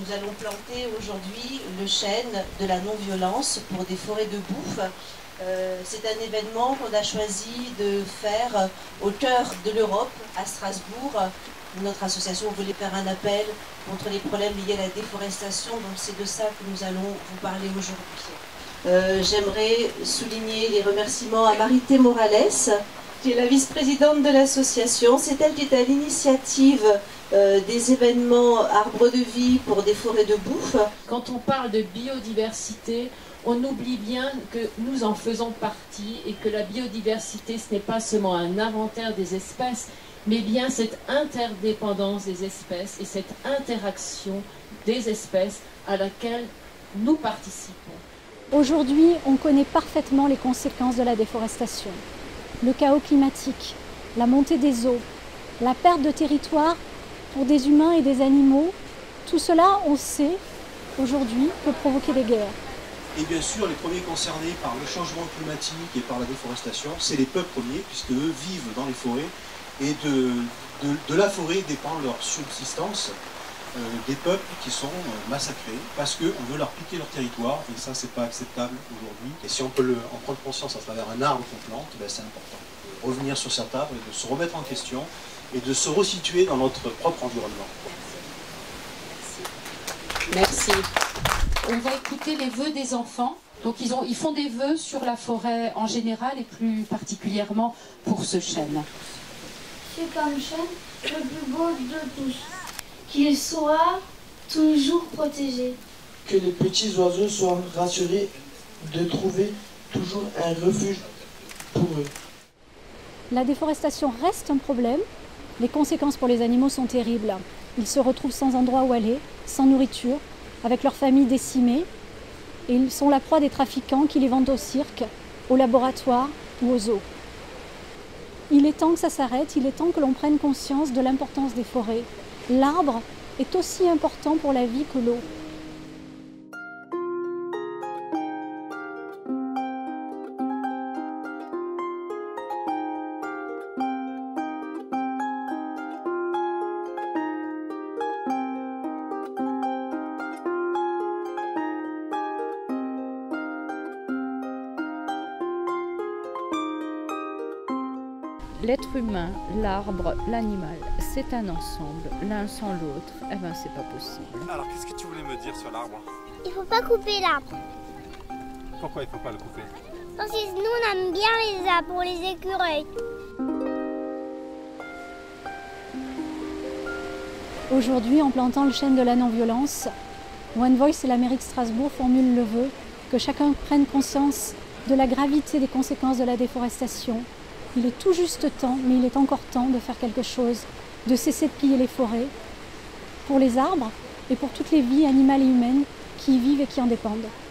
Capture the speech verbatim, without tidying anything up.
nous allons planter aujourd'hui le chêne de la non-violence pour des forêts de bouffe. Euh, c'est un événement qu'on a choisi de faire au cœur de l'Europe, à Strasbourg. Notre association voulait faire un appel contre les problèmes liés à la déforestation, donc c'est de ça que nous allons vous parler aujourd'hui. Euh, J'aimerais souligner les remerciements à Marité Morales, qui est la vice-présidente de l'association. C'est elle qui est à l'initiative euh, des événements Arbres de Vie pour des forêts de bouffe. Quand on parle de biodiversité, on oublie bien que nous en faisons partie et que la biodiversité, ce n'est pas seulement un inventaire des espèces, mais bien cette interdépendance des espèces et cette interaction des espèces à laquelle nous participons. Aujourd'hui, on connaît parfaitement les conséquences de la déforestation. Le chaos climatique, la montée des eaux, la perte de territoire pour des humains et des animaux, tout cela, on sait, aujourd'hui, peut provoquer des guerres. Et bien sûr, les premiers concernés par le changement climatique et par la déforestation, c'est les peuples premiers, puisque eux vivent dans les forêts, et de, de, de la forêt dépend leur subsistance, euh, des peuples qui sont euh, massacrés, parce qu'on veut leur piquer leur territoire, et ça, c'est pas acceptable aujourd'hui. Et si on peut le, en prendre conscience à travers un arbre qu'on plante, ben c'est important. De revenir sur cet arbre et de se remettre en question, et de se resituer dans notre propre environnement. Merci. On va écouter les vœux des enfants. Donc ils, ont, ils font des vœux sur la forêt en général et plus particulièrement pour ce chêne. C'est comme chêne le plus beau de tous, qu'il soit toujours protégé. Que les petits oiseaux soient rassurés de trouver toujours un refuge pour eux. La déforestation reste un problème. Les conséquences pour les animaux sont terribles. Ils se retrouvent sans endroit où aller, sans nourriture, avec leurs familles décimées, et ils sont la proie des trafiquants qui les vendent au cirque, au laboratoire ou aux zoos. Il est temps que ça s'arrête, il est temps que l'on prenne conscience de l'importance des forêts. L'arbre est aussi important pour la vie que l'eau. L'être humain, l'arbre, l'animal, c'est un ensemble. L'un sans l'autre, eh ben c'est pas possible. Alors qu'est-ce que tu voulais me dire sur l'arbre? Il faut pas couper l'arbre. Pourquoi il faut pas le couper? Parce que nous on aime bien les arbres pour les écureuils. Aujourd'hui, en plantant le chêne de la non-violence, One Voice et la mairie de Strasbourg formulent le vœu que chacun prenne conscience de la gravité des conséquences de la déforestation. Il est tout juste temps, mais il est encore temps de faire quelque chose, de cesser de piller les forêts pour les arbres et pour toutes les vies animales et humaines qui y vivent et qui en dépendent.